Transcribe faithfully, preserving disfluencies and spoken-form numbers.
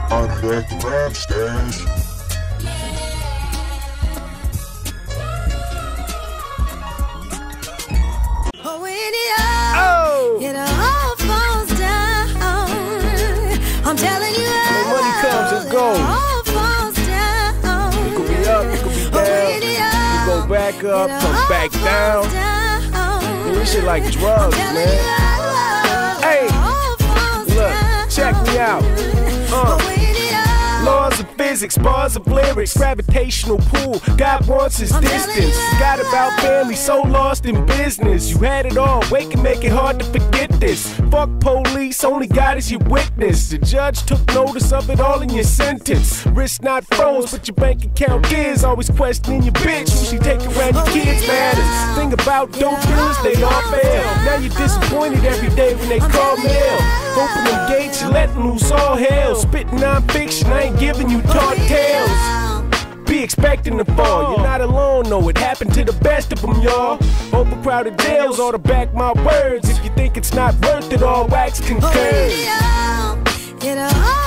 I'm back to rap stash. Oh, when it all, it all falls down. I'm telling you, when money comes and goes, it all falls down. It could be up, it could be Oh, down. when it You go all, back up, it come all back down. falls down. Man, this shit like drugs, I'm telling man. you, Hey, it all falls look, down. check me out. Uh. Oh, when it all, Laws of physics, bars of lyrics, gravitational pull. God wants his I'm distance. telling you, Forgot about family, so lost in business. You had it all, wake and make it hard to forget this. Fuck police, only God is your witness. The judge took notice of it all in your sentence. Wrist not froze, but your bank account is. Always questioning your bitch, who she take around your kids matters. Think about dope dealers, they all fail. Now you're disappointed every day when they call mail. Open them gates, you letting loose all hell. Spitting non-fiction, I ain't giving you tall tales. Be expecting to fall, you're not alone, no, it happened to the best of them, y'all. Overcrowded jails ought to back my words. If you think it's not worth it, all wax concurs. it all, it all